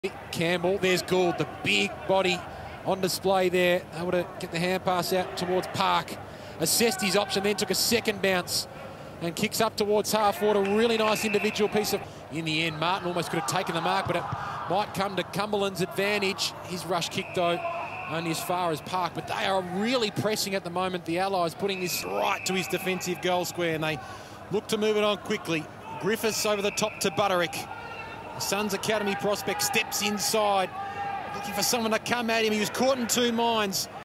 Campbell, there's Gould, the big body on display there, able to get the hand pass out towards Park. Assessed his option, then took a second bounce and kicks up towards half forward. A really nice individual piece of... In the end, Martin almost could have taken the mark, but it might come to Cumberland's advantage. His rush kick, though, only as far as Park, but they are really pressing at the moment. The Allies putting this right to his defensive goal square, and they look to move it on quickly. Griffiths over the top to Butterick. Suns Academy prospect steps inside, looking for someone to come at him. He was caught in two minds.